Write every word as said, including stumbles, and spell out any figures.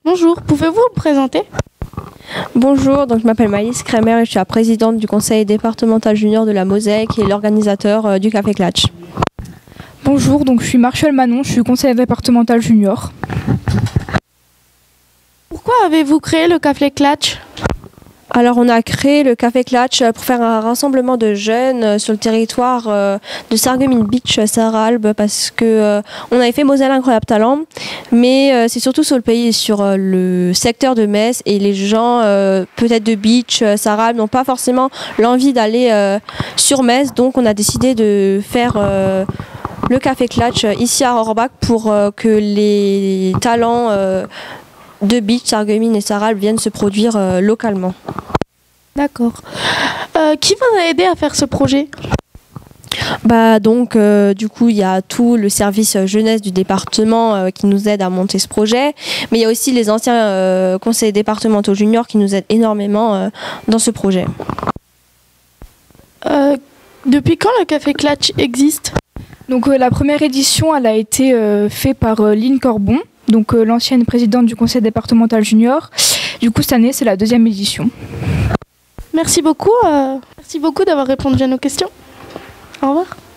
Bonjour, pouvez-vous vous présenter? Bonjour, donc je m'appelle Maïs Kremer et je suis la présidente du conseil départemental junior de la Moselle qui est l'organisateur euh, du Café Klatch. Bonjour, donc je suis Martial Manon, je suis conseiller départemental junior. Pourquoi avez-vous créé le Café Klatch? Alors on a créé le Café Klatch pour faire un rassemblement de jeunes sur le territoire de Sarreguemines Beach, Sarralbe, parce que euh, on avait fait Moselle Incroyable Talent, mais euh, c'est surtout sur le pays, sur euh, le secteur de Metz, et les gens euh, peut-être de Beach, Sarralbe n'ont pas forcément l'envie d'aller euh, sur Metz, donc on a décidé de faire euh, le Café Klatch ici à Rohrbach pour euh, que les talents euh, de Beach, Sarreguemines et Sarralbe viennent se produire euh, localement. D'accord. Euh, qui vous a aidé à faire ce projet? Bah donc euh, du coup il y a tout le service jeunesse du département euh, qui nous aide à monter ce projet, mais il y a aussi les anciens euh, conseillers départementaux juniors qui nous aident énormément euh, dans ce projet. Euh, depuis quand le Café Klatch existe? Donc euh, la première édition, elle a été euh, faite par euh, Line Corbon, donc euh, l'ancienne présidente du conseil départemental junior. Du coup cette année c'est la deuxième édition. Merci beaucoup, euh, merci beaucoup d'avoir répondu à nos questions. Au revoir.